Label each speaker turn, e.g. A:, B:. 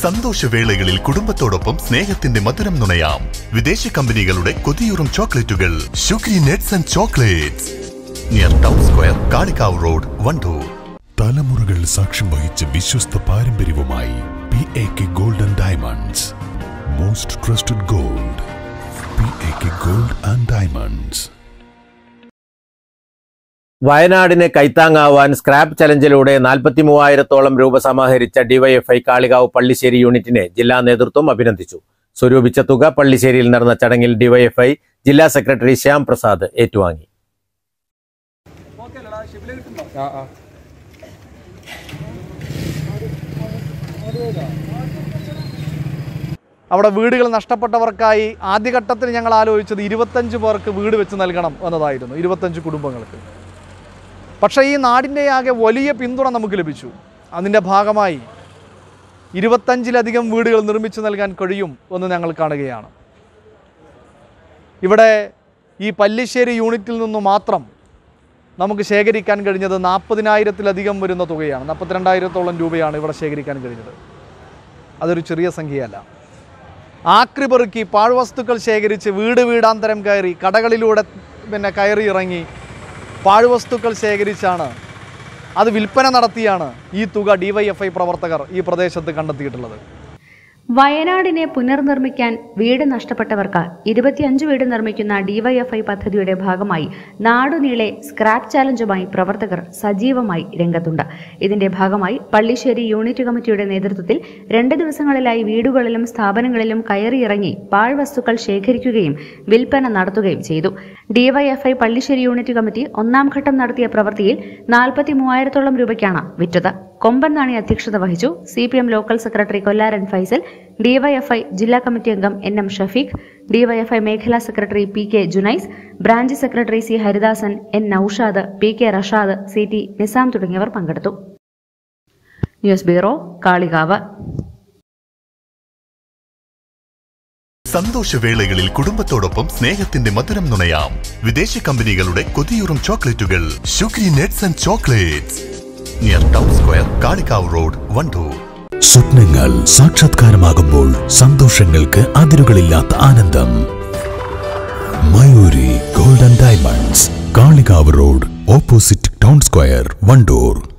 A: സന്തോഷവേളകളിൽ കുടുംബത്തോടൊപ്പം സ്നേഹത്തിന്റെ മധുരം നുണയാം. വിദേശ കമ്പനികളുടെ കൊതിയൂറും ചോക്ലേറ്റുകൾ Shukri nuts and chocolates near town square, Kalikavu road, Wandoor. തലമുറകൾ സാക്ഷ്യം വഹിച്ച വിശ്വസ്ത പാരമ്പര്യവുമായി PAK Gold and Diamonds. Most trusted gold. PAK Gold and Diamonds.
B: വയനാടിന് കൈത്താങ്ങാവാൻ സ്ക്രാപ്പ് ചലഞ്ചിലൂടെ 43,000-ഓളം രൂപ സമാഹരിച്ച ഡിവൈഎഫ്ഐ കാളികാവ് പള്ളിശ്ശേരി യൂണിറ്റിനെ ജില്ലാ നേതൃത്വം അഭിനന്ദിച്ചു. സ്വരൂപിച്ച തുക പള്ളിശ്ശേരിയിൽ നടന്ന ചടങ്ങിൽ ഡിവൈഎഫ്ഐ ജില്ലാ സെക്രട്ടറി ശ്യാം പ്രസാദ് ഏറ്റുവാങ്ങി.
C: അവിടെ വീടുകൾ നഷ്ടപ്പെട്ടവർക്കായി ആദ്യഘട്ടത്തിൽ ഞങ്ങൾ ആലോചിച്ചത് 25 പേർക്ക് വീട് വെച്ച് നൽകണം എന്നതായിരുന്നു, 25 കുടുംബങ്ങൾക്ക്. പക്ഷേ ഈ നാടിൻ്റെ ആകെ വലിയ പിന്തുണ നമുക്ക് ലഭിച്ചു. അതിൻ്റെ ഭാഗമായി 25-ലധികം വീടുകൾ നിർമ്മിച്ചു നൽകാൻ കഴിയും എന്ന് ഞങ്ങൾ കാണുകയാണ്. ഇവിടെ ഈ പള്ളിശ്ശേരി യൂണിറ്റിൽ നിന്നു മാത്രം നമുക്ക് ശേഖരിക്കാൻ കഴിഞ്ഞത് 40,000-ലധികം വരുന്ന തുകയാണ്. 42,000-ഓളം രൂപയാണ് ഇവിടെ ശേഖരിക്കാൻ കഴിഞ്ഞത്. അതൊരു ചെറിയ സംഖ്യയല്ല. ആക്രി പെറുക്കി പാഴ്വസ്തുക്കൾ ശേഖരിച്ച് വീടാന്തരം കയറി കടകളിലൂടെ കയറി ഇറങ്ങി പാഴ്വസ്തുക്കൾ ശേഖരിച്ചാണ്, അത് വിൽപ്പന നടത്തിയാണ് ഈ തുക ഡിവൈഎഫ്ഐ പ്രവർത്തകർ ഈ പ്രദേശത്ത് കണ്ടെത്തിയിട്ടുള്ളത്.
D: വയനാടിനെ പുനർനിർമ്മിക്കാൻ വീട് നഷ്ടപ്പെട്ടവർക്ക് 25 വീട് നിർമ്മിക്കുന്ന ഡിവൈഎഫ്ഐ പദ്ധതിയുടെ ഭാഗമായി നാടുനീളെ സ്ക്രാപ്പ് ചാലഞ്ചുമായി പ്രവർത്തകർ സജീവമായി രംഗത്തുണ്ട്. ഇതിന്റെ ഭാഗമായി പള്ളിശ്ശേരി യൂണിറ്റ് കമ്മിറ്റിയുടെ നേതൃത്വത്തിൽ 2 ദിവസങ്ങളിലായി വീടുകളിലും സ്ഥാപനങ്ങളിലും കയറിയിറങ്ങി പാഴ്വസ്തുക്കൾ ശേഖരിക്കുകയും വിൽപ്പന നടത്തുകയും ചെയ്തു. ഡിവൈഎഫ്ഐ പള്ളിശ്ശേരി യൂണിറ്റ് കമ്മിറ്റി 1ാം ഘട്ടം നടത്തിയ പ്രവൃത്തിയിൽ 43,000-ഓളം രൂപയ്ക്കാണ് വിറ്റത്. കൊമ്പൻ നാണി അധ്യക്ഷത വഹിച്ചു. CPM local secretary Kollaran Faisal, DYFI ജില്ലാ കമ്മിറ്റി അംഗം NM ഷഫീഖ്, ഡിവൈഎഫ്ഐ മേഖലാ secretary PK Junais, branch secretary C Haridasan, N Naushad, PK Rashad, CT Nizam തുടങ്ങിയവർ പങ്കെടുത്തു. News bureau, Kalikavu.
A: സന്തോഷവേളകളിൽ കുടുംബത്തോടൊപ്പം സ്നേഹത്തിന്റെ മധുരം നുണയാം. വിദേശ കമ്പനികളുടെ കൊതിയൂറും ചോക്ലേറ്റുകൾ Shukri nuts and chocolates near town square, Kalikavu road, Wandoor. സ്വപ്നങ്ങൾ സാക്ഷാത്കാരമാകുമ്പോൾ സന്തോഷങ്ങൾക്ക് അതിരുകളില്ലാത്ത ആനന്ദം. Mayuri gold and diamonds, Kalikavu road, opposite town square, Wandoor.